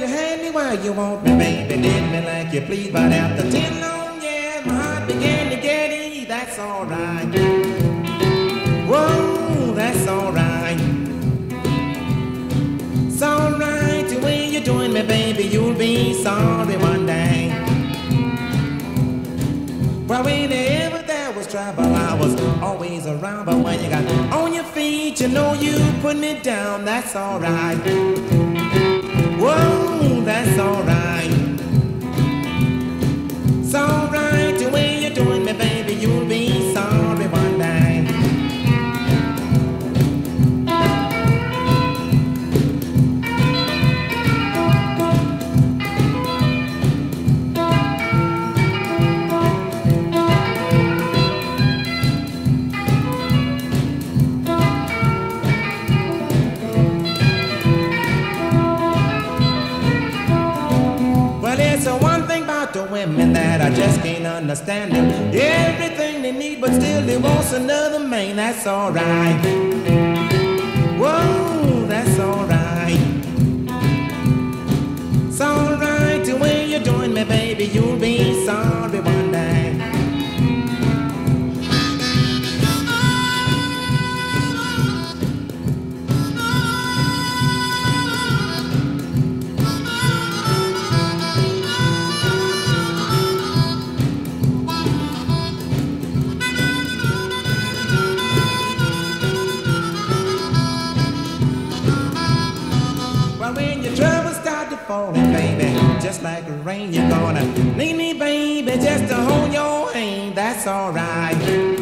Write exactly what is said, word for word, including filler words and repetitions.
you had me while you want me, baby. Did me like you please, but after ten long years, my heart began to get easy. That's alright. Whoa, that's alright. It's alright the way you're doing me, baby. You'll be sorry one day. Well, whenever there was trouble, I was always around. But when you got on your feet, you know you put me down. That's alright. Whoa, that's alright. It's alright the way you're doing me, baby. You'll be sorry one day. So one thing about the women that I just can't understand them. Everything they need, but still they want another man. That's alright. Whoa, that's alright. It's alright the way you're doing me, baby. You'll be sorry one day. When your troubles start to falling, baby, just like rain, you're gonna need me, baby, just to hold your hand. That's alright.